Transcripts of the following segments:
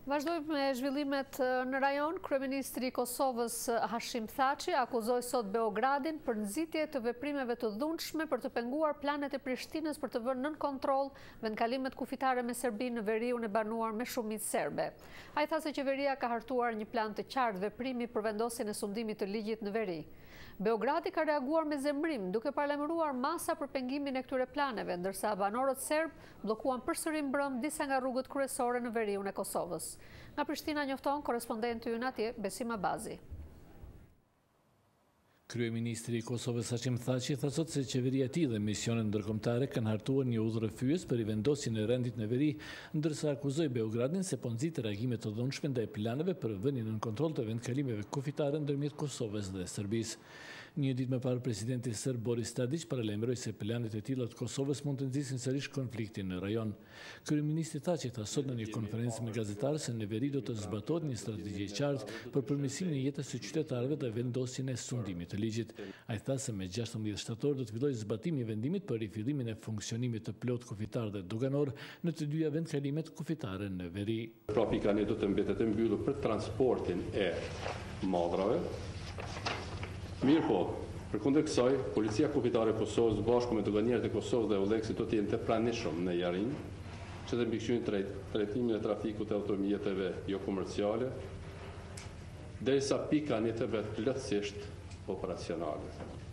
Vazhdojmë me zhvillimet në rajon. Kryeministri i Kosovës Hashim Thaçi akuzoi sot Beogradin për nxitje të veprimeve të dhunshme për të penguar planet e Prishtinës për të vënë nën kontroll vendkalimet kufitare me Serbinë në veriun e banuar me shumicë serbe. Ai tha se qeveria ka hartuar një plan të qartë veprimi për vendosjen e sundimit të ligjit në veri. Beogradi ka reaguar me zemrim duke paralajmëruar masa për pengimin e këtyre planeve, ndërsa banorët serb bllokuan përsëri mbrëm disa nga rrugët kryesore në veriun e Kosovës. Nga Prishtina njofton korespondenti ynë atje, Besim Abazi. Kryeministri i Kosovës Hashim Thaçi tha sot se qeveria e tij dhe misionet ndërkombëtare kanë hartuar një udhërrëfyes për vendosjen e rendit në veri, ndërsa akuzoi Beogradin se po nxit reagime të dhunshme ndaj planeve për vënien në kontroll të vendkalimeve kufitare ndërmjet Kosovës dhe Serbisë. Një ditë më parë, presidenti serb Boris Tadić paralajmëroi se planet e tilla të Kosovës mund të nxisin sërish konfliktin në rajon. Kryeministri Thaçi tha sot në një konferencë me gazetarë se në veri do të zbatohet një strategji e qartë për përmirësimin e jetës së qytetarëve dhe vendosjen e sundimit të ligjit. Ai tha se me 16 shtator do të fillojë zbatimi i vendimit për rifillimin e funksionimit të plot kufitar dhe doganor në të dyja vendkalimet kufitare në veri. Pra pikani do të mbetet e mbyllur për transportin e madrave. Mirë po, përkundër kësaj, Policia Kufitare e Kosovës bashkë me doganierët e Kosovës dhe Euleksit do të jenë të pranishëm në Jarin, që të mbikëqyrojnë trajtimin e trafikut të automjeteve jo komerciale, derisa pikani të vetë plotësisht operacionale.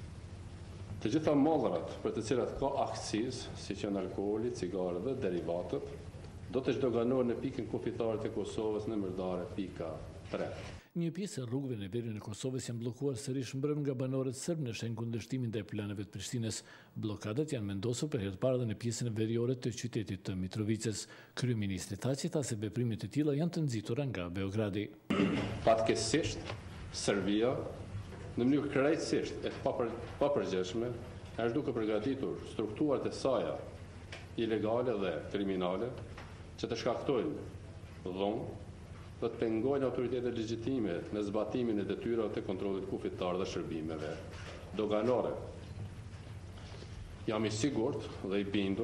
Të gjitha mallat për të cilat ka akcizë, si që në alkooli, cigare dhe derivatët, do të zhdoganohen në pikën kufitare të Kosovës në mërdare pika 3. Një pjesë e rrugëve në veriun e Kosovës janë bllokuar sërish mbrëm nga banorët serb në shenjë kundërshtimin ndaj planeve të Prishtinës. Bllokadat janë vendosur për herë të parë në pjesën e veriore të qytetit të Mitrovicës. Kryeministri Thaçi tha se veprimet e tilla janë të nxitura nga Beogradi. Fatkeqësisht, Serbia në mënyrë krejtësisht e papërgjeshme është duke përgatitur strukturat e saj ilegale dhe kriminale që të shkaktojnë dhunë dhe të pengojnë autoritetet legjitime në zbatimin e detyrave të kontrollit kufitar dhe shërbimeve doganore. Jam i sigurt dhe i bindur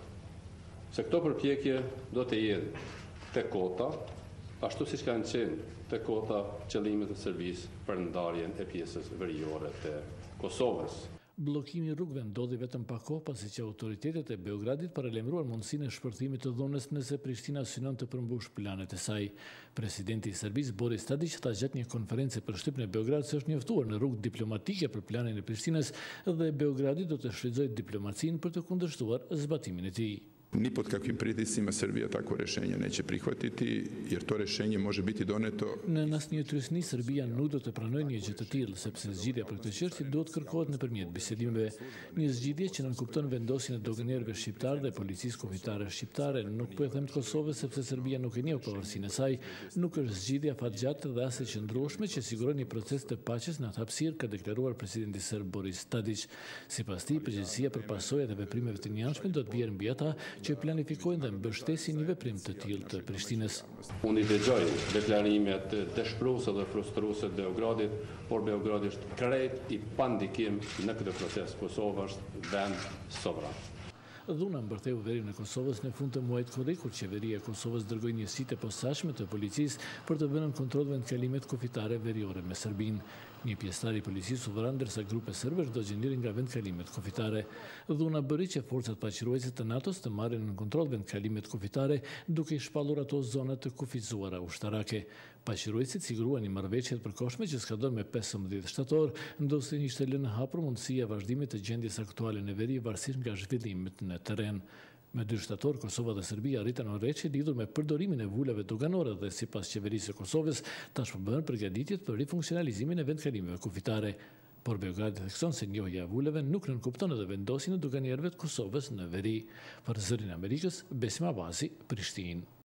se këto përpjekje do të jenë te kota, ashtu siç kanë qenë te kota qëllimet e Serbisë për ndarjen e pjesës veriore të Kosovës. Bllokimi i rrugëve ndodhi vetëm pa kohë pasi që autoritetet e Beogradit paralajmëruan mundësinë e shpërthimit të dhunës nëse Prishtina synon të përmbush planet e saj. Presidenti i Serbisë Boris Tadić tha gjatë një konferencë për shtypjen e Beogradit se është njoftuar në rrugë diplomatike për planin e Prishtinës dhe Beogradi do të shfrytëzojë diplomacinë për të kundërshtuar zbatimin e tij. Ni pod kakvim pritiscima Serbia takvo rješenje neće prihvatiti, jer to rješenje može biti doneto. Në asnjë trysni Serbia nuk do të pranojë një gjë të tillë, sepse zgjidhja për këtë çështje duhet kërkohet nëpërmjet bisedimeve. Një zgjidhje që nënkupton vendosjen e doganierëve shqiptar dhe policisë kufitare shqiptare. Nuk po e them të Kosovës sepse Serbia nuk e njeh pavarësinë e saj, nuk është zgjidhja fatgjatë dhe as e qëndrueshme që siguron një proces të paqes në atë hapësirë, ka deklaruar presidenti serb Boris Tadić. Sipas tij, përgjegjësia për pasojat e veprimeve të njëanshme do të bjerë mbi ata që planifikojnë dhe mbështesin një veprim të tillë të Prishtinës. Unë i dëgjoj deklarimet dëshpëruese dhe frustruese të Beogradit, por Beogradi është krejt i pandikim në këtë proces. Kosova është vend sovran. Dhuna mbërtheu veriun e Kosovës në fund të muajit korrik, kur qeveria e Kosovës dërgoi njësitë e posaçme të policisë për të vënë në kontroll vendkalimet kufitare veriore me Serbinë. Një pjesëtar i policisë u vran ndërsa grupe serbe do gjendërin nga vendkalimet kufitare. Dhuna bëri që forcat paqëruese të NATO-s të marrin në kontroll vendkalimet kufitare duke i shpallur ato zona të kufizuara ushtarake. Paqëruesit siguruan një marrëveshje të përkohshme që skadon me 15 shtator, ndosë ishte lënë hapur mundësia e vazhdimit të gjendjes aktuale në veri varësisht nga zhvillimet në terren. Me 2 shtator, Kosova dhe Serbia arritën marrëveshje lidhur me përdorimin e vuleve doganore dhe sipas qeverisë së Kosovës tashmë bëhen përgatitjet për rifunksionalizimin e vendkalimeve kufitare. Por Beogradi thekson se njohja e vuleve nuk nënkupton edhe vendosjen e doganierëve të Kosovës në veri. Për Zërin e Amerikës, Besim Abazi, Prishtinë.